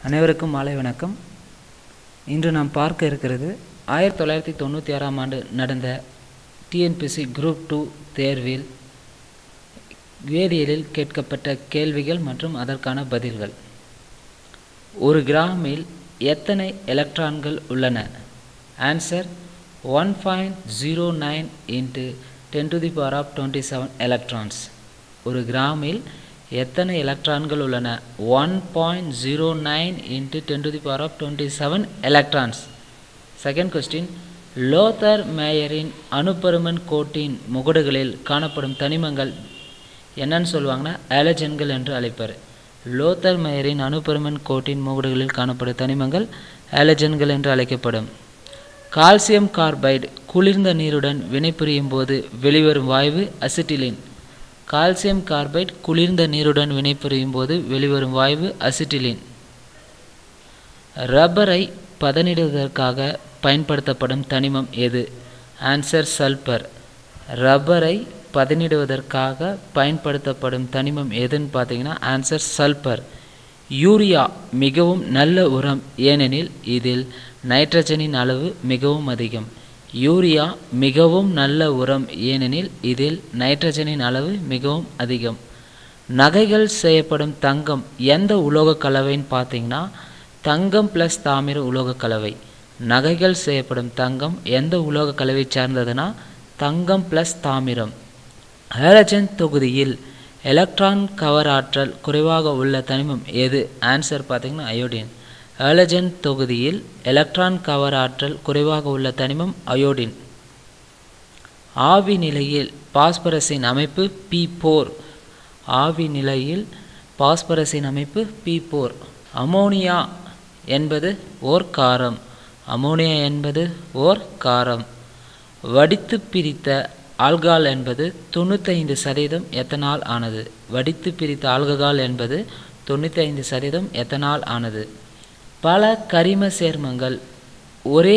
அனைவருக்கும் மாலை வணக்கம். இன்று நாம் பார்க்க இருக்கிறது 1996ஆம் ஆண்டு நடந்த டிஎன்பிஎஸ்சி குரூப் 2 தேர்வில் வேதியியலில் கேட்கப்பட்ட கேள்விகள் மற்றும் அதற்கான பதில்கள். ஒரு கிராமில் எத்தனை எலக்ட்ரான்கள் உள்ளன? Answer 1.09 × 10⁻27 electrons. ஒரு கிராமில் எத்தனை எலக்ட்ரான்கள் உள்ளன? 1.09 × 10⁻27 எலக்ட்ரான்ஸ். செகண்ட் கொஸ்டின், லோதர் மேயரின் அணுப்பருமன் கோட்டின் முகடுகளில் காணப்படும் தனிமங்கள் என்னன்னு சொல்லுவாங்கன்னா ஆலஜன்கள் என்று அழைப்பார். லோதர் மேயரின் அணுப்பருமன் கோட்டின் முகடுகளில் காணப்படும் தனிமங்கள் ஆலஜன்கள் என்று அழைக்கப்படும். கால்சியம் கார்பைடு குளிர்ந்த நீருடன் வினைபுரியும் போது வெளிவரும் வாயு அசிட்டிலின். கால்சியம் கார்பைடு குளிர்ந்த நீருடன் வினைபுரியும் போது வெளிவரும் வாயு அசிட்டிலின். ரப்பரை பதனிடுவதற்காக பயன்படுத்தப்படும் தனிமம் எது? Answer sulphur. ரப்பரை பதனிடுவதற்காக பயன்படுத்தப்படும் தனிமம் எதுன்னு பார்த்தீங்கன்னா ஆன்சர் சல்பர். யூரியா மிகவும் நல்ல உரம், ஏனெனில் இதில் நைட்ரஜனின் அளவு மிகவும் அதிகம். யூரியா மிகவும் நல்ல உரம், ஏனெனில் இதில் நைட்ரஜனின் அளவு மிகவும் அதிகம். நகைகள் செய்யப்படும் தங்கம் எந்த உலோக கலவைன்னு பார்த்தீங்கன்னா தங்கம் + தாமிர உலோக கலவை. நகைகள் செய்யப்படும் தங்கம் எந்த உலோக கலவை சார்ந்ததுன்னா தங்கம் + தாமிரம். ஹாலஜன் தொகுதியில் எலக்ட்ரான் கவர் ஆற்றல் குறைவாக உள்ள தனிமம் எது? ஆன்சர் பார்த்தீங்கன்னா அயோடின். ஹாலஜன் தொகுதியில் எலக்ட்ரான் கவர் ஆற்றல் குறைவாக உள்ள தனிமம் அயோடின். ஆவி நிலையில் பாஸ்பரஸின் அமைப்பு P4. ஆவி நிலையில் பாஸ்பரஸின் அமைப்பு P4. அமோனியா என்பது ஓர் காரம். அமோனியா என்பது ஓர் காரம். வடித்து பிரித்த ஆல்கஹால் என்பது 95% எத்தனால் ஆனது. வடித்து பிரித்த ஆல்கஹால் என்பது 95% எத்தனால் ஆனது. பல கரிம சேர்மங்கள் ஒரே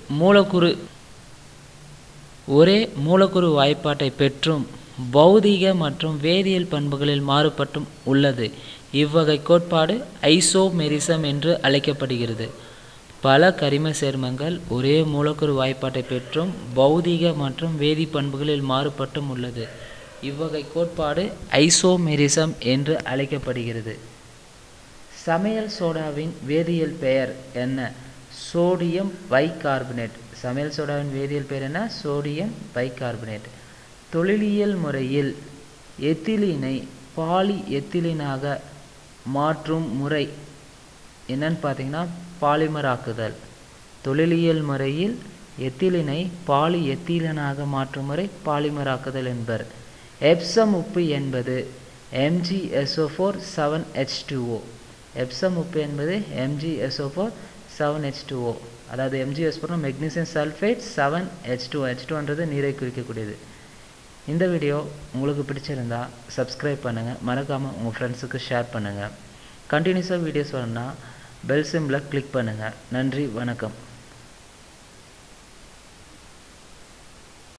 மூலக்கூறு வாய்ப்பாட்டை பெற்றும் பௌதிக மற்றும் வேதியியல் பண்புகளில் மாறுபட்டும் உள்ளது. இவ்வகை கோட்பாடு ஐசோமெரிசம் என்று அழைக்கப்படுகிறது. பல கரிம சேர்மங்கள் ஒரே மூலக்கூறு வாய்ப்பாட்டை பெற்றும் பௌதிக மற்றும் வேதி பண்புகளில் மாறுபட்டும் உள்ளது. இவ்வகை கோட்பாடு ஐசோமெரிசம் என்று அழைக்கப்படுகிறது. சமையல் சோடாவின் வேதியியல் பெயர் என்ன? Sodium bicarbonate. சமையல் சோடாவின் வேதியியல் பெயர் என்ன? Sodium bicarbonate. தொழிலியல் முறையில் எத்திலீனை பாலி எத்திலீனாக மாற்றும் முறை என்னன்னு பார்த்தீங்கன்னா பாலிமர் ஆக்குதல். தொழிலியல் முறையில் எத்திலீனை பாலி எத்திலீனாக மாற்றும் முறை பாலிமர் ஆக்குதல் என்பர். எப்சம் உப்பு என்பது MgSO4 7H2O. எப்சம் உப்பு என்பது MgSO4 7H2O. அதாவது MgSO4 மெக்னீசியம் சல்ஃபேட் 7H2O. H2ன்றது நீரை குறிக்கக்கூடியது. இந்த வீடியோ உங்களுக்கு பிடிச்சிருந்தா சப்ஸ்கிரைப் பண்ணுங்கள், மறக்காமல் உங்கள் ஃப்ரெண்ட்ஸுக்கு ஷேர் பண்ணுங்கள். கண்டினியூஸாக வீடியோஸ் வரணும்னா பெல் சிம்பிளை கிளிக் பண்ணுங்கள். நன்றி, வணக்கம்.